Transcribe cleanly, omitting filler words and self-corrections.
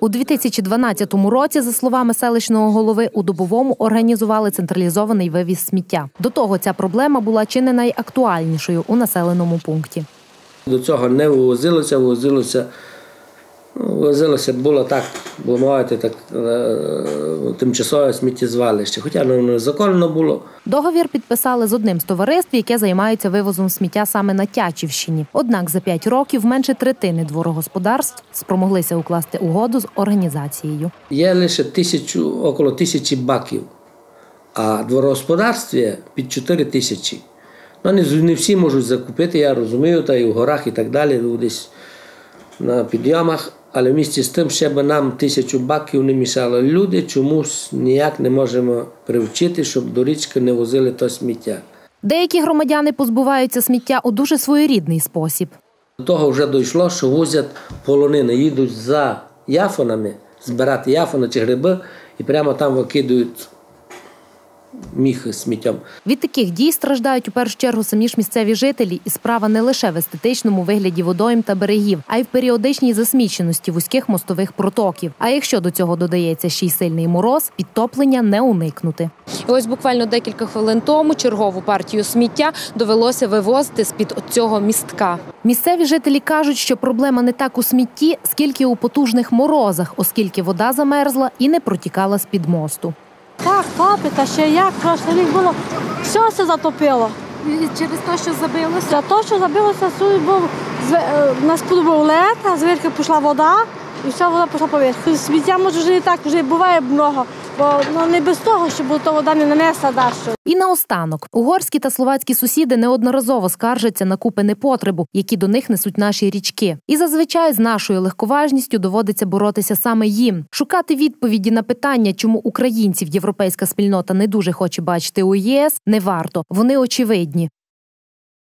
У 2012 році, за словами селищного голови, у Дубовому організували централізований вивіз сміття. До того ця проблема була чи не найактуальнішою у населеному пункті. До цього не вивозилося, було так, бо мовити, так, тимчасове сміттєзвалище, хоча незаконно було. Договір підписали з одним з товариств, яке займається вивозом сміття саме на Тячівщині. Однак за 5 років менше третини дворогосподарств спромоглися укласти угоду з організацією. Є лише около 1000 баків, а дворогосподарств є під 4000. Не всі можуть закупити, я розумію, та і в горах і так далі, десь на підйомах. Але в місті з тим, ще б нам 1000 баків не мішало. Люди чомусь ніяк не можемо привчити, щоб до річки не возили то сміття. Деякі громадяни позбуваються сміття у дуже своєрідний спосіб. До того вже дійшло, що возять полонини, їдуть за яфонами, збирати яфони чи гриби і прямо там викидають міхи з сміттям. Від таких дій страждають у першу чергу самі ж місцеві жителі, і справа не лише в естетичному вигляді водойм та берегів, а й в періодичній засміченості вузьких мостових протоків. А якщо до цього додається ще й сильний мороз, підтоплення не уникнути. І ось буквально декілька хвилин тому чергову партію сміття довелося вивозити з-під цього містка. Місцеві жителі кажуть, що проблема не так у смітті, скільки у потужних морозах, оскільки вода замерзла і не протікала з-під мосту. Так, топить, а ще як, прошлий рік було, все затопило. І через те, що забилося? За те, що забилося, у нас був лед, а зверху пішла вода, і вся вода пішла поверх. Сміття, може, вже і так вже буває багато, бо не без того, щоб та вода не нанесла далі. І наостанок. Угорські та словацькі сусіди неодноразово скаржаться на купи непотребу, які до них несуть наші річки. І зазвичай з нашою легковажністю доводиться боротися саме їм. Шукати відповіді на питання, чому українців європейська спільнота не дуже хоче бачити у ЄС, не варто. Вони очевидні.